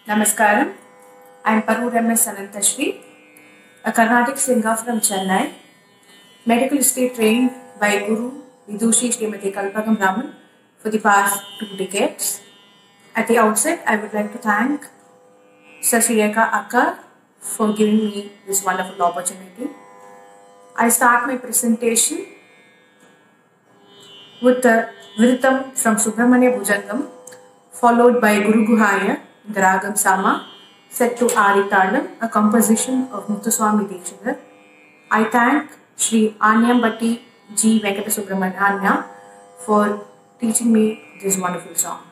Namaskaram. I am Parur M.S. Anantashri, a Carnatic singer from Chennai, medically trained by Guru Vidushi Srimati Kalpagam Brahman for the past 2 decades. At the outset, I would like to thank Sasireka Akka for giving me this wonderful opportunity. I start my presentation with the Vritam from Subramanya Bhujangam, followed by Guru Guhaya in the Ragam Sama, set to Aritalam, a composition of Muthuswami Dikshidhar. I thank Sri Anyambatti G. Venkata Subramanya for teaching me this wonderful song.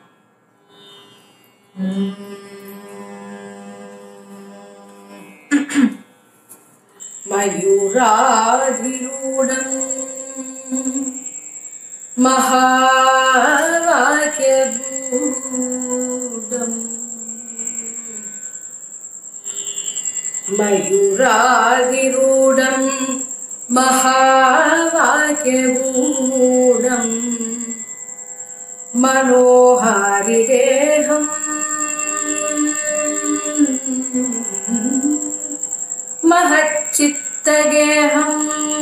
Mayuradhirudam Mahavakyabhudam Mayuradhirudam Mahavakyabhudam Manoharideham Mahachittageham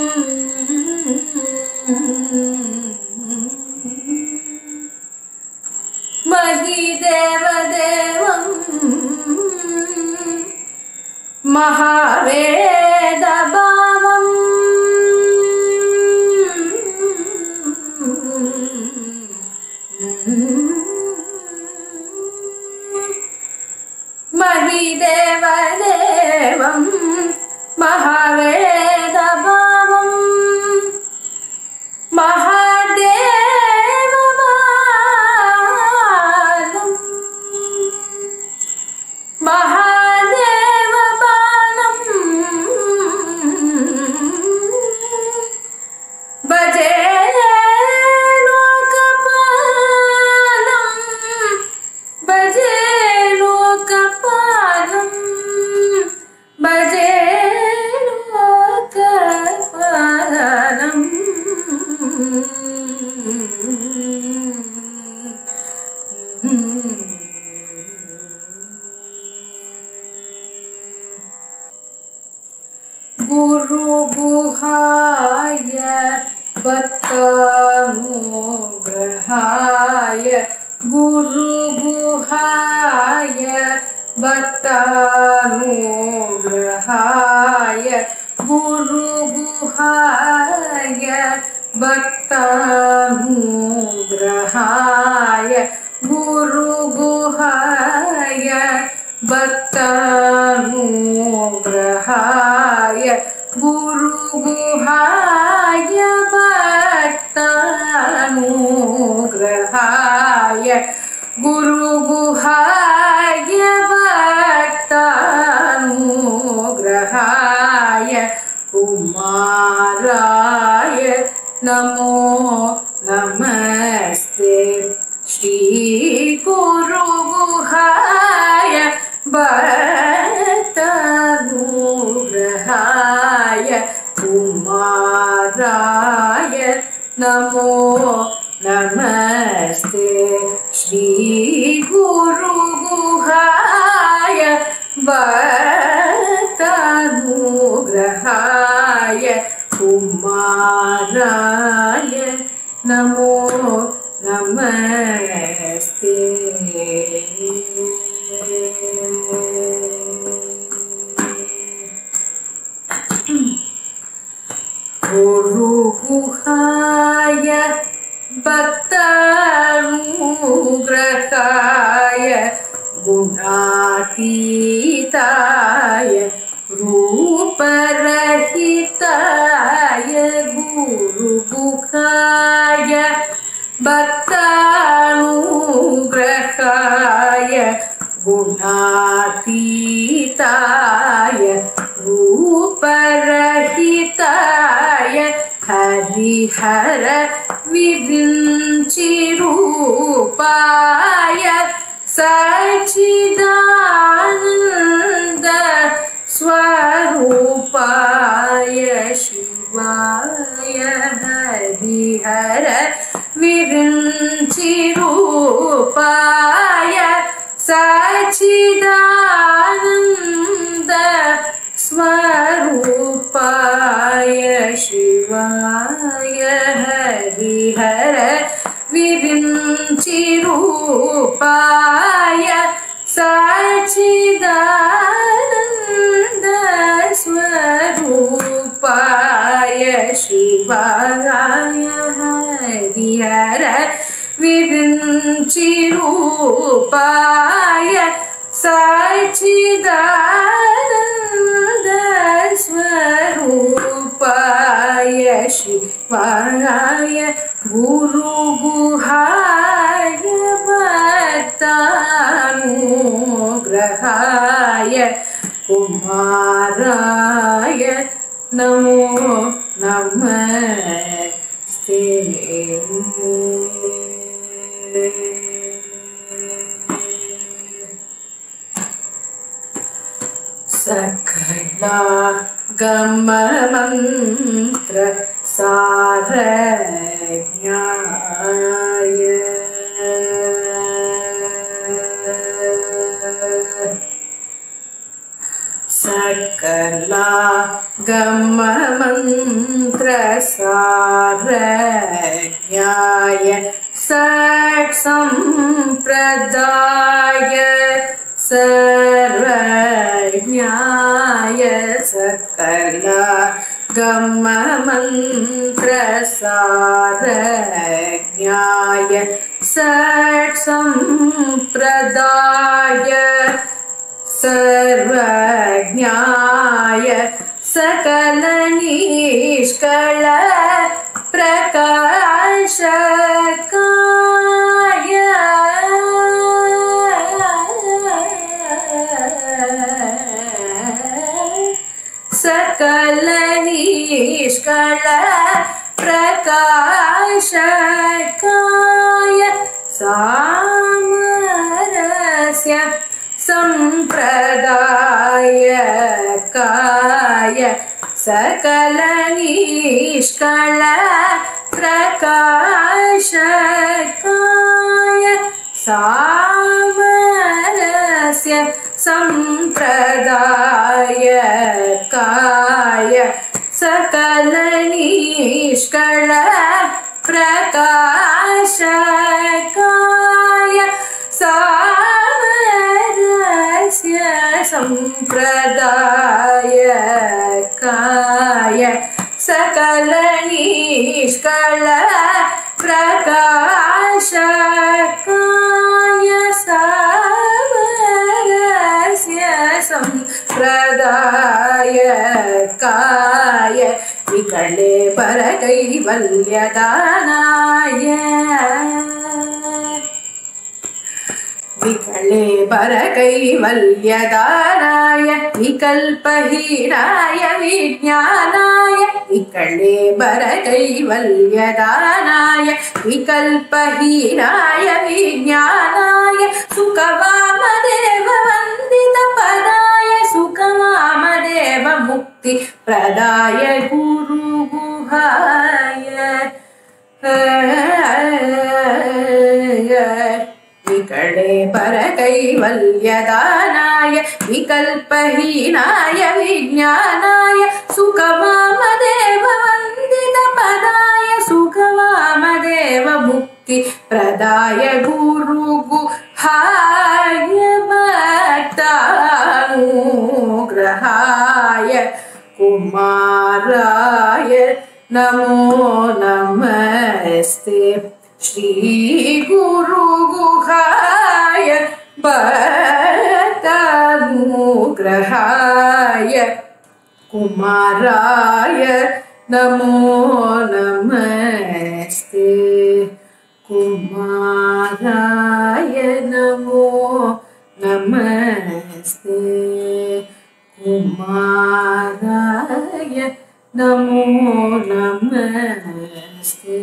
Mahidevadevam Mahavedabhavam Mahidevadevam Mahavedabhavam Mahadevabalam Mahadevabalam Bhaje Lokapalam Bhaje Lokapalam Bhaje Lokapalam Guru Guhaya Bhattanugrahaya Guru Guhaya Bhattanugrahaya Guru Guhaya Bhattanugrahaya Guru Guhaya Bhattanugrahaya Guru Guhaya Bhattanugrahaya Guru Guhaya Bhattanugrahaya Kumaraya Namo Namaste Shri Guru Guhaya Bhattanugrahaya Kumaraya Namo Namaste Shri Guru Guhaya Bhattanugrahaya Kumaraya Namo Namaste. Guru Guhaya Bhattanugrahaya Gunatitaya Ruparahitaya Guru Guhaya Bhattanugrahaya Gunatitaya Ruparahitaya Harihara Virinchirupaya Sachidananda Swarupaya Shivaya Harihara Virinchirupaya Sachidananda सच्चिदानंद स्वरूपाय शिवाय हरिहर विरिञ्चि रूपाय सच्चिदानंद स्वरूपाय शिवाय हरिहर विरिञ्चि रूपाय सच्चिदानंद स्वरूपाय शिवाय गुरुगुहाय भक्तानुग्रहाय कुमाराय नमो नमस्ते। सकला गम मंत्र सारज्ञाय सकला गम मंत्र सारज्ञाय षट् संप्रदाय सर्वज्ञाय सकला गम मंत्र सारज्ञाय षट् संप्रदाय सर्वज्ञाय सकल निष्कल प्रकाशकाय सकल निष्कल प्रकाशकाय सामरस्य संप्रदायकाय सकल निष्कल प्रकाशकाय सामरस्य संप्रदायकाय सकल निष्कल प्रकाशकाय सामरस्य संप्रदायकाय सकल निष्कल प्रकाशकाय सामरस्य संप्रदायकाय विकले परकैवल्यदानाय विकले परकैवल्यदानाय विकल्पहीनाय विज्ञानाय विकले परकैवल्यदानाय विकल्पहीनाय विज्ञानाय सुखवामदेव वन्दितपदाय सुखवामदेव मुक्तिप्रदाय गुरुगुहाय विकले परकैवल्यदानाय विकल्पहीनाय विज्ञानाय सुखवामदेव वन्दितपदाय सुखवामदेव मुक्तिप्रदाय गुरुगुहाय भक्तानुग्रहाय कुमाराय नमो नमस्ते। श्री गुरुगुहाय भक्तानुग्रहाय कुमाराय नमो नमस्ते। कुमाराय नमो नमस्ते। कुमाराय नमो नमस्ते।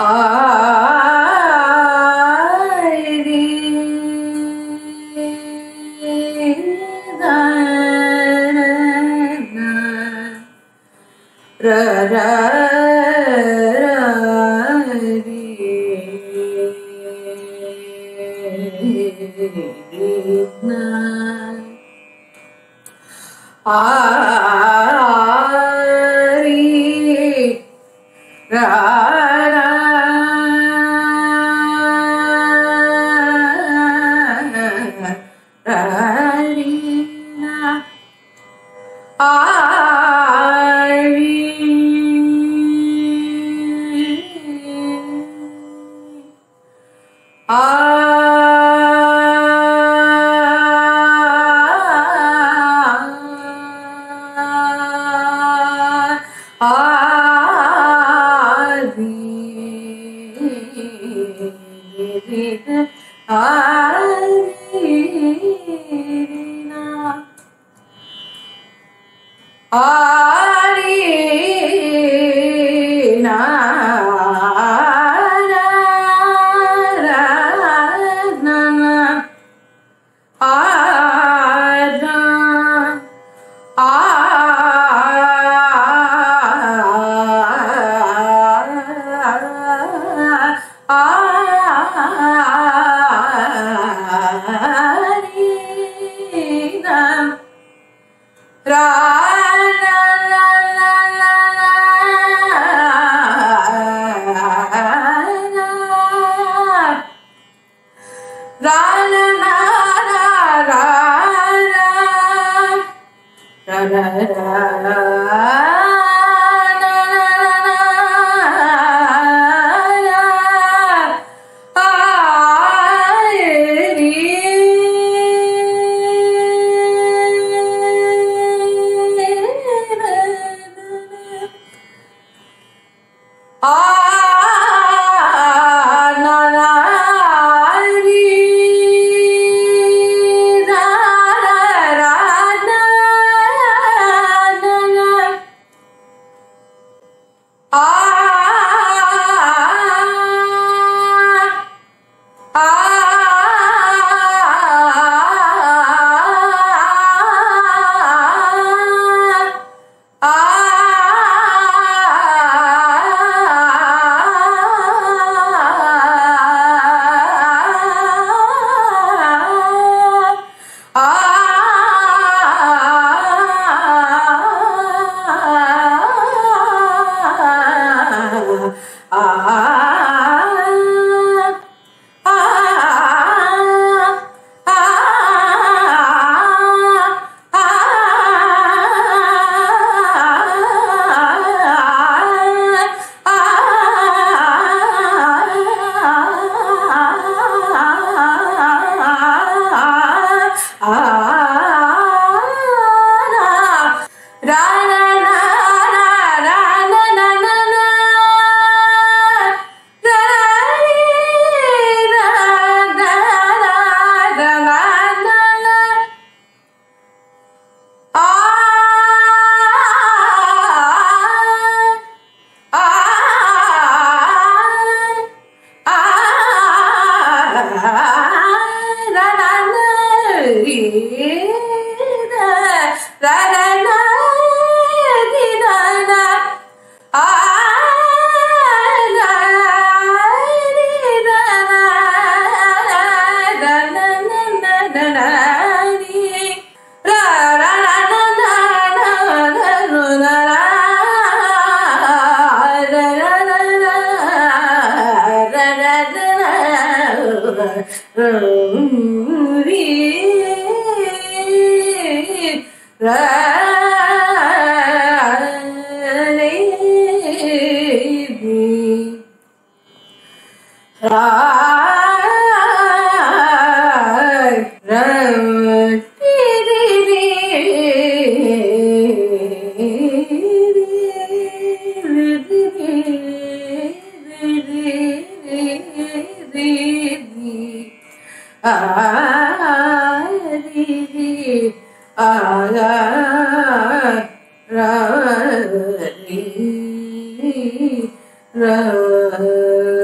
Ra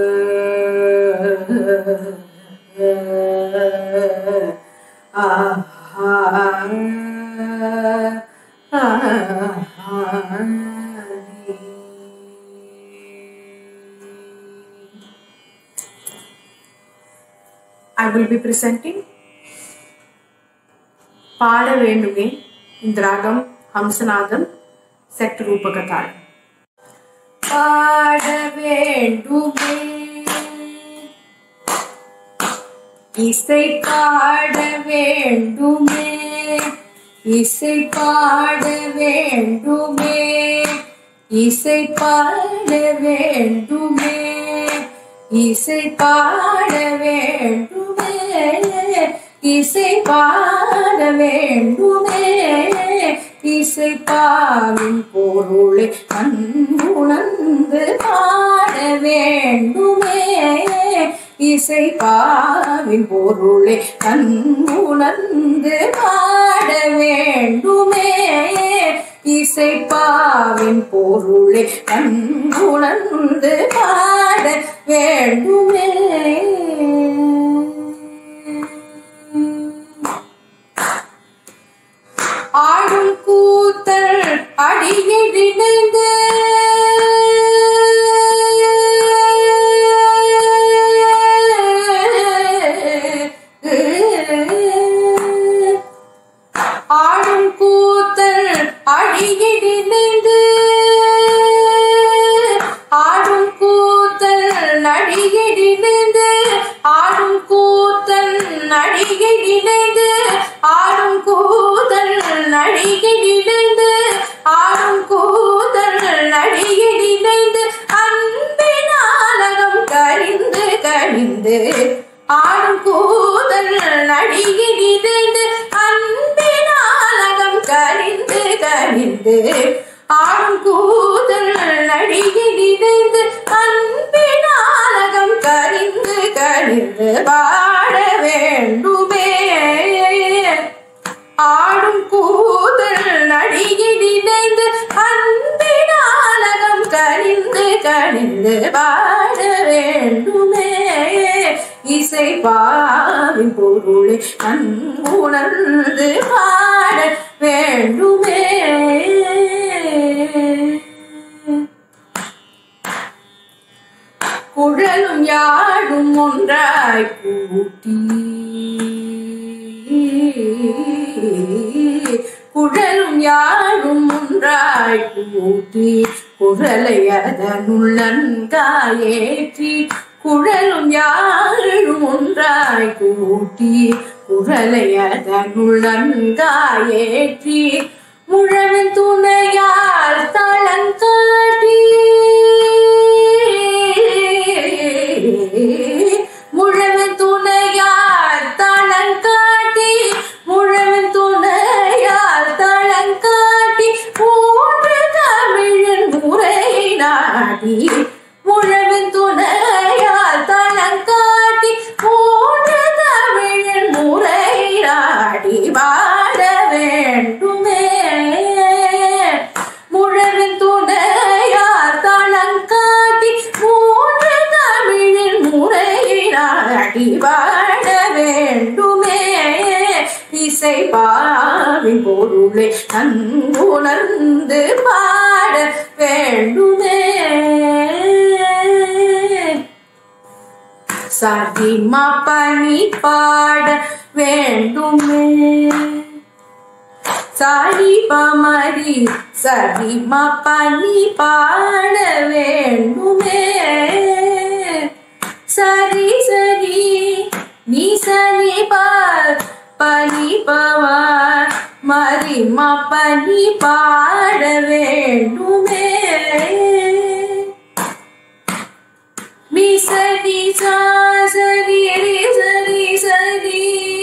I will be presenting பாட வேண்டுமே இந்த ராகம் ஹம்சநாதம் செட் ரூபகதாள். பாட வேண்டுமே இசை பாட வேண்டுமே, இசை பாட வேண்டுமே, இசை பாட வேண்டுமே, இசை பாட வேண்டுமே, இசை பாட வேண்டுமே, இசை பாவின் பொருளை கண்ணுணர்ந்து பாட வேண்டுமே, இசை பாவின் பொருளை கண்ணுணர்ந்து பாட வேண்டுமே, இசை பாவின் பொருளை கண்ணுணர்ந்து பாட வேண்டுமே. ஆடும் கூத்தல் அடியிடிணைந்து ஆடும் கூத்தல் அடியிடிணைந்து ஆடும் கூத்தல் நடிகிடிணைந்து ஆடும் கூத்தல் நடிகிடிணைந்து ஆடும் கூத்தல் நடிகிடிணைந்து ஆடும் கூத்தல் நடிகிடிணைந்து அன்பினாலகம் கரிந்து கனிந்து ஆடும் கூத்தல் நடிகிடிணைந்து அன்பினாலகம் கரிந்து கனிந்து ஆடும் கூத்தல் நடிகிடிணைந்து அன்பினாலகம் கரிந்து கனிந்து பாட வேண்டுமே. ஆடும் கூத்தல் நடிகிடிணைந்து அன்பினாலகம் கரிந்து கனிந்து பாட வேண்டுமே, இசை பாவின் பொருளை கண்ணுணர்ந்து பாட வேண்டுமே. குழலும் யாழும் ஒன்றாய் கூட்டி குழலும் யாழும் ஒன்றாய் கூட்டி குழலை அதனுள் நன்காயேற்றி குழலும் யாழும் ஒன்றாய் கூட்டி குழலை அதனுள் நன்காயேற்றி முழவின் துணையால் தளங்காட்டி முழவின் துணையால் தளங்காட்டி முழவின் துணையால் தளங்காட்டி மூன்று தமிழின் முறை நாடி முழவின் துணையால் தளங்காட்டி மூன்று தமிழின் முறை நாடி பாட வேண்டுமே. முழவின் துணையால் தளங்காட்டி மூன்று தமிழின் முறை நாடி பாட வேண்டுமே, இசை பாவின் பொருளை நன்குணர்ந்து பாட வேண்டுமே. சதி மபனி பாட வேண்டுமே, சரி பமரி சரி மபனி பாட வேண்டுமே, சரி சரி நீ சரி பனி பவா மரி மபனி பாட வேண்டுமே, நீ சரி சரி சரி சரி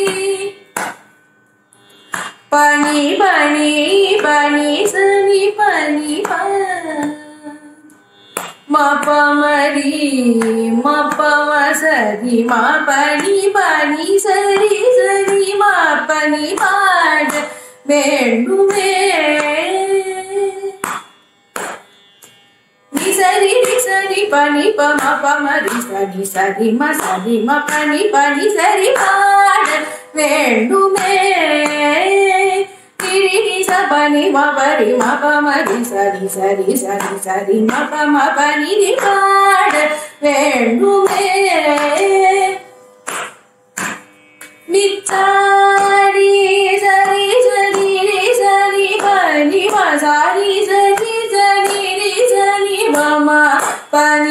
பனி பனி பனி சரி பனி மபமரி மபவ சரி மபனி பனி சரி சரி மபனி பாட வேண்டுமே, சரி சரி பனி பம பமரி சரி சரி ம பனி சரி பாட வேண்டுமே, கிரி சபனி மபரி மபமரி சரி சரி சரி சரி மபம பனி பாட வேண்டுமே.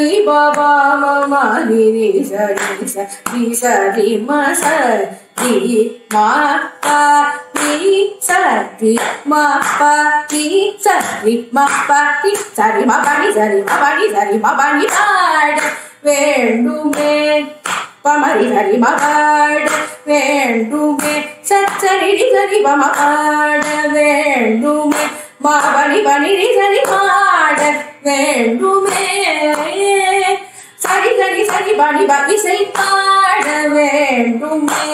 ni ba ba ma ma ni sa ni sa ni sa ni ma sa ni ma pa ni sa ni ma pa ni sa ni ma pa ni sa ni ma pa ni sa ni ma pa ni sa ni ma pa ni paad vendume pamari sa ni ma paad vendume sa sa ni sa ni ma paad vendume ma bani bani ni sa ni paad vendume sari sari sari bani bani sai paad vendume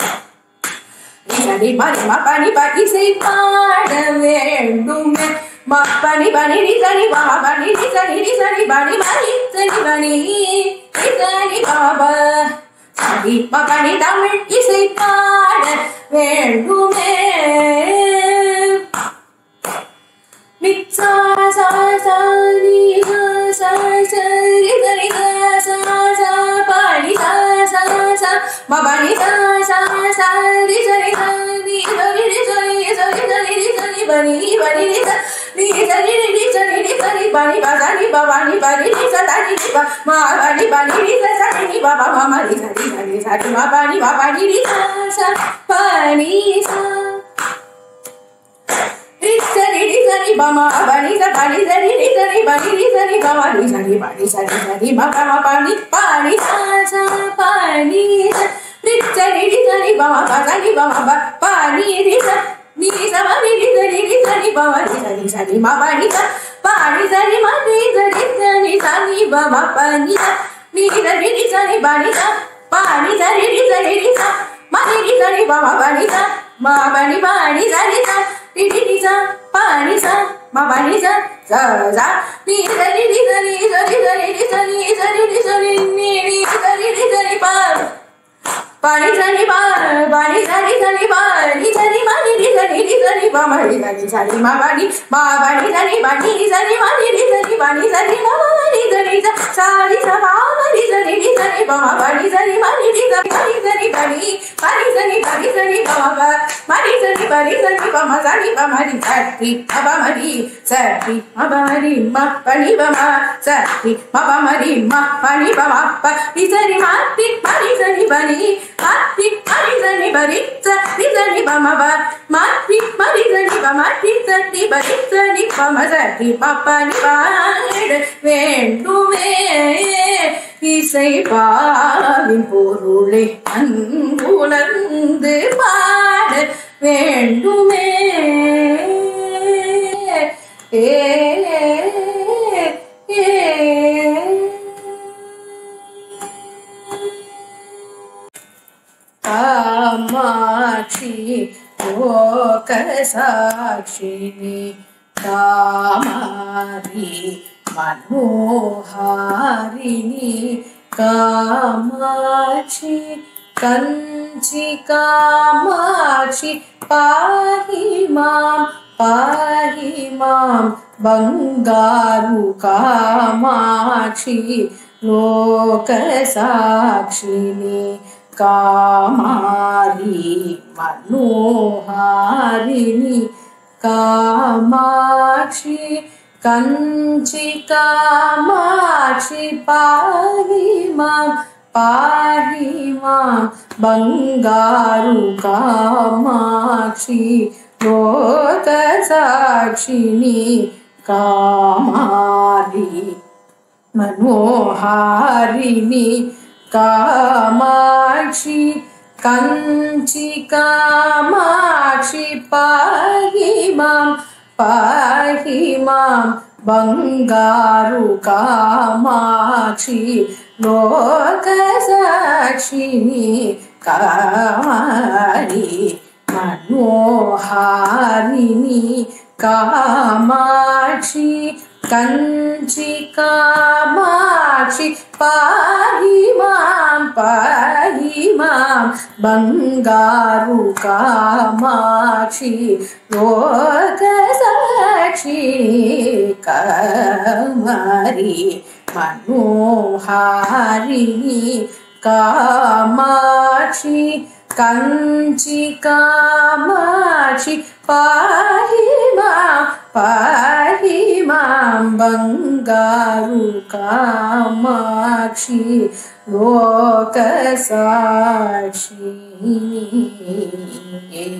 sari bani ma bani bani sai paad vendume ma bani bani ni sari ma bani ni sari bani bani sari bani ni sari baba sari ma bani tamil isai paad vendume sa sa sa ni sa sa ri ri sa sa pa ni sa sa sa ma ba ni sa sa sa ri ri ni ri sa ni sa ni ba ni sa ni sa ni ba ni ba sa ni ba ni sa ta ni ba ma ba ni sa ni ba ma ma ni sa ma ba ni sa pa ni sa ni ba ma ba ni sa ni ba ni ba ma ni sa ni ma pa ni sa sa pa ni sa ni ba ma ba sa ni ba ma ba pa ni sa ma ni ba ma ni sa ni ma ba ni sa pa ni sa ni ma ni sa ni ba ma pa ni sa ni ba ni sa pa ni sa ma ni ba ma ba ni sa ma ba ni sa ni sa ni sa pa ni sa ma ba ni sa sa sa ni sa ni pa pa ni sa ni pa ni sa ni pa ni sa ni ma ni pa ma ni sa ni ma ba ni sa ni ba ni sa ni ma ni sa ni ma ni sa ni sa ni sa pa ma ni sa ni pa ma ba ni sa ni ma ni sa ni pa ni pa ni sa ni pa ma ba ma ni sa ni pa ma sa ni pa ma ni sa ni pa ma ni sa ni ma ba ni ma pa ni ba ma sa ni ma ba ma ni ma pa ni ba ma pa ni sa ni ma ni sa ni ba ni ma ni sa ni ba ni sa ni ba ma ba ma ni sa ni ba ma ni sa ni ba ni pa ma sa ni pa pa ni ba vendume இசை பாவின் பொருளை அன்புணர்ந்து பாட வேண்டுமே காமாட்சி லோக சாட்சினி காமாரி मनोहारिणी कामाक्षी कंची कामाक्षी पाहि मां बंगारु कामाक्षी लोक साक्षिणी कामारी मनोहारिणी कामाक्षी कंची कामाक्षी पाहि मां बंगारु कामाक्षी लोक साक्षिणी कामारी मनोहारिणी कामाक्षी कंची कामाक्षी पाहि मां बंगारु कामाक्षी लोक साक्षिणी कामारी मनोहारिणी कामाक्षी कंची कामाक्षी पाहि मां बंगारु कामाक्षी लोक साक्षिणी कामारी मनोहारिणी कामाक्षी कंची कामाक्षी पाहि मां बंगारु कामाक्षि लोकसाक्षिणी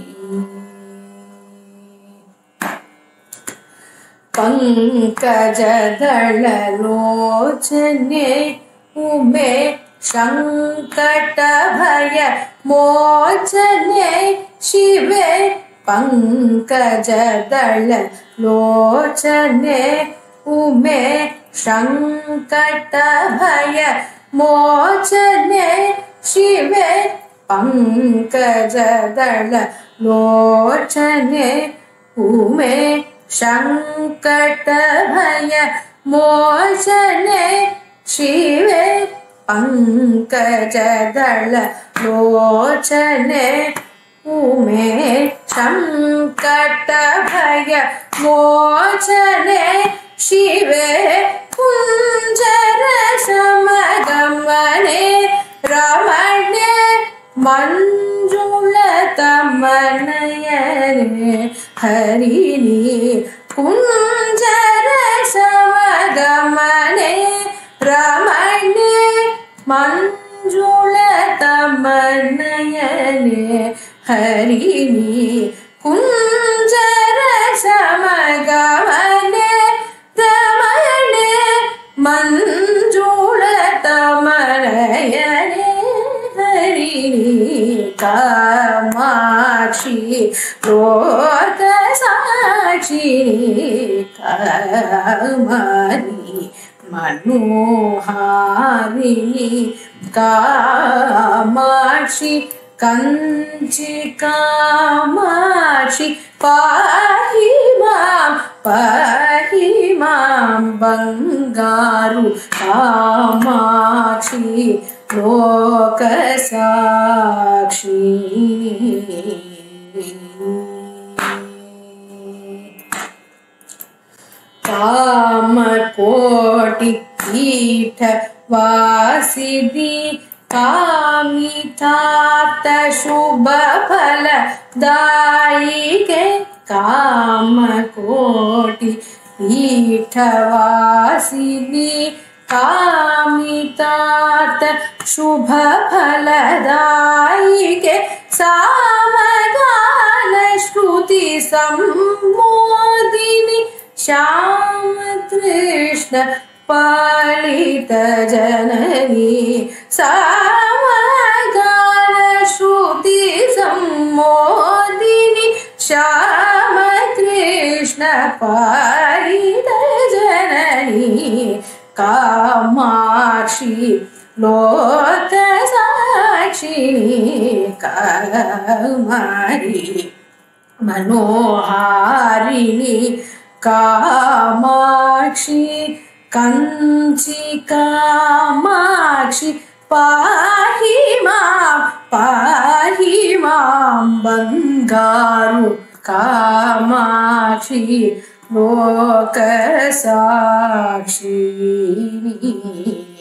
पंकजदललोचने उमे संकटभय मोचने शिवे पंकजदललोचने उमे संकटभय मोचने शिवे पंकजदललोचने उमे संकटभय मोचने शिवे पंकजदललोचने उमे संकटभय मोचने शिवे कुञ्जरसमगमने रमणे मंजुलतमनयने हरिणी कुञ्जरसमगमने रमणे मंजुलतमनयने हरिणी कुञ्जरसमगमने रमणे मंजुलतमनयने हरिणी कामाक्षि लोकसाक्षिणी कामनी मनोहारिणी कामाक्षि कंची कामाक्षि पाहि मां बंगारु कामाक्षि लोकसाक्षिणी कामकोटि पीठ वासिनी कामितार्थ शुभ फल दायिके कामकोटि पीठ वासिनी कामितार्थ शुभ फल दायिके सामगान श्रुति सम्मोदिनी श्याम कृष्ण पालित जननी सामगान श्रुति सम्मोदिनी श्याम कृष्ण पालित जननी कामाक्षि लोकसाक्षिणी कामनी मनोहारिणी कामाक्षि कंची कामाक्षि पाहि मां बंगारु कामाक्षि लोकसाक्षिणी।